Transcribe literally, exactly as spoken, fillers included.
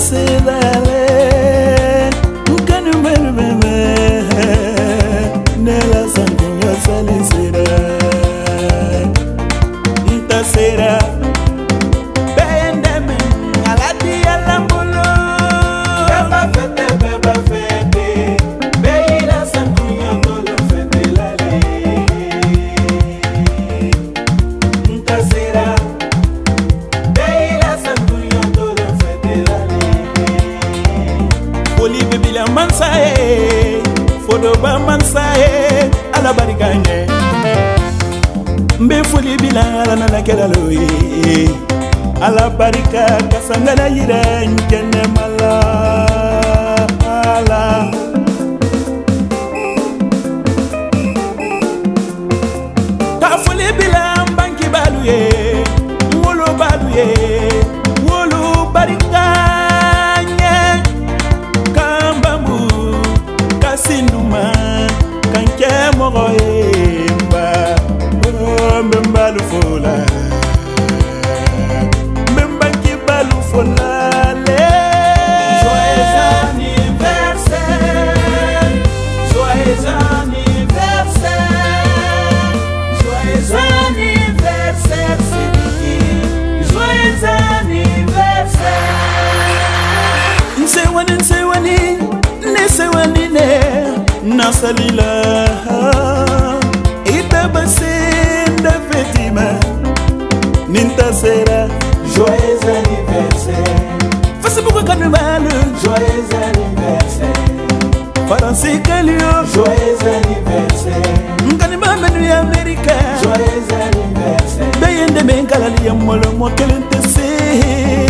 sedale ukanu mermeme nela sangunya salisera inta sera bendeme aladi alambolo beba fete beba fete beira sangunya tolo fete lale inta sera beira sangunya tolo fete lale Foli bebila mansae fodo ba mansae ala bariganye mbe foli bila ala na kela loye ala barika kasangana yire nkene mala ala ta foli bila banki baluye wolo baluye wolo barika nye kambambu kasinuma kanke mogoyemba mbembalu fola mbembanki balu fola le joyeux anniversaire joyeux anniversaire joyeux anniversaire Sidiki joyeux anniversaire nsewani nsewani nsewani ne nasalila Itabasenda Fatima Ninta Sera joyeux anniversaire Facebook Carnival joyeux anniversaire Faransi Kalio joyeux anniversaire Nganima menu ya Amerika joyeux anniversaire Beyende mengalali ya molo mokelente se